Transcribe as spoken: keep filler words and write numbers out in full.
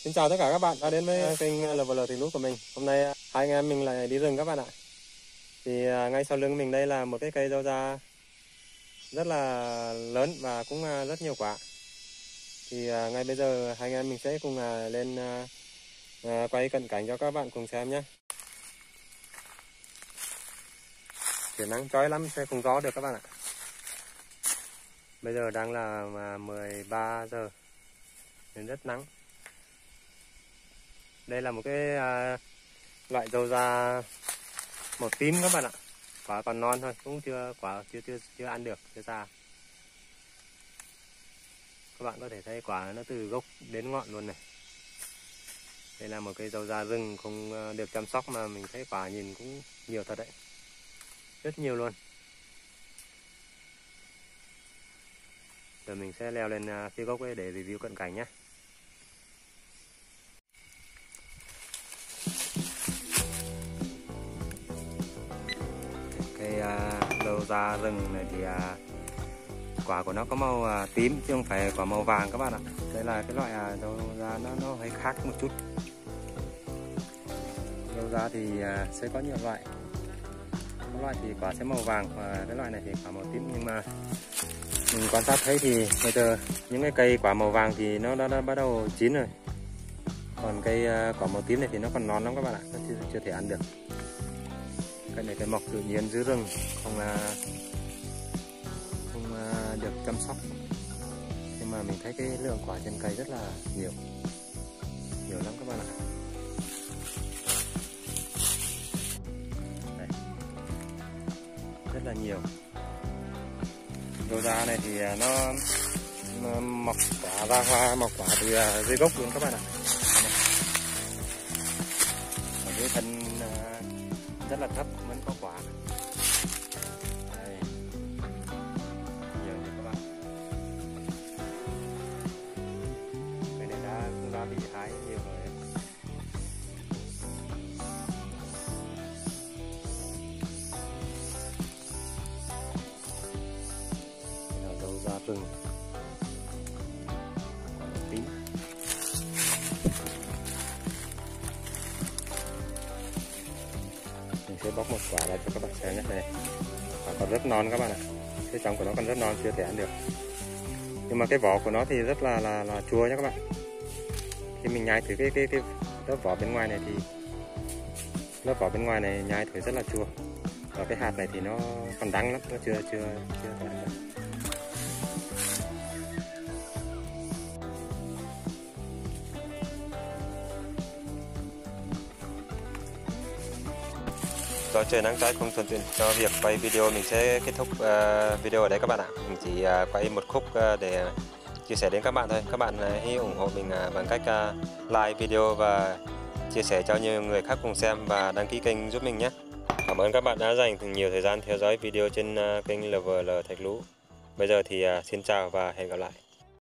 Xin chào tất cả các bạn đã đến với kênh lờ vờ lờ Thạch Lũ của mình. Hôm nay hai anh em mình lại đi rừng các bạn ạ. Thì ngay sau lưng mình đây là một cái cây dâu da rất là lớn và cũng rất nhiều quả. Thì ngay bây giờ hai anh em mình sẽ cùng lên quay cận cảnh cho các bạn cùng xem nhé. Trời nắng chói lắm sẽ không gió được các bạn ạ. Bây giờ đang là mười ba giờ nên rất nắng. Đây là một cái à, loại dâu da màu tím các bạn ạ. Quả còn non thôi, cũng chưa quả chưa chưa chưa ăn được, chưa già. Các bạn có thể thấy quả nó từ gốc đến ngọn luôn này. Đây là một cây dâu da rừng không được chăm sóc mà mình thấy quả nhìn cũng nhiều thật đấy. Rất nhiều luôn. Giờ mình sẽ leo lên phía gốc ấy để review cận cảnh nhé. Cây uh, dâu da rừng này thì uh, quả của nó có màu uh, tím chứ không phải quả màu vàng các bạn ạ. Đây là cái loại uh, dâu da nó nó hơi khác một chút. Dâu da thì uh, sẽ có nhiều loại. Có loại thì quả sẽ màu vàng và cái loại này thì quả màu tím, nhưng mà mình quan sát thấy thì bây giờ những cái cây quả màu vàng thì nó đã, đã bắt đầu chín rồi. Còn cây uh, quả màu tím này thì nó còn non lắm các bạn ạ, nó chưa, chưa thể ăn được. Cây này cây mọc tự nhiên dưới rừng, không uh, không uh, được chăm sóc. Nhưng mà mình thấy cái lượng quả trên cây rất là nhiều, nhiều lắm các bạn ạ. Đây. Rất là nhiều. Dâu da này thì nó, nó mọc quả ra hoa, mọc quả từ uh, dưới gốc luôn các bạn ạ. Ở dưới thân uh, rất là thấp vẫn có quả. Đây. Nhiều như các bạn. Cái này đã cũng đã bị hái nhiều rồi. Đây là dâu da rừng. Tí. Mình sẽ bóc một quả ra cho các bạn xem nhé. Đây, quả còn rất non các bạn ạ. Cái trong của nó còn rất non, chưa thể ăn được. Nhưng mà cái vỏ của nó thì rất là là, là chua nhé các bạn. Khi mình nhai thử cái cái cái lớp vỏ bên ngoài này thì lớp vỏ bên ngoài này nhai thử rất là chua. Và cái hạt này thì nó còn đắng lắm, nó chưa chưa chưa thể ăn được. Do trời nắng cháy không thuận tiện cho việc quay video, mình sẽ kết thúc uh, video ở đây các bạn ạ. Mình chỉ uh, quay một khúc uh, để chia sẻ đến các bạn thôi. Các bạn uh, hãy ủng hộ mình uh, bằng cách uh, like video và chia sẻ cho nhiều người khác cùng xem và đăng ký kênh giúp mình nhé. Cảm ơn các bạn đã dành nhiều thời gian theo dõi video trên uh, kênh lờ vờ lờ Thạch Lũ. Bây giờ thì uh, xin chào và hẹn gặp lại.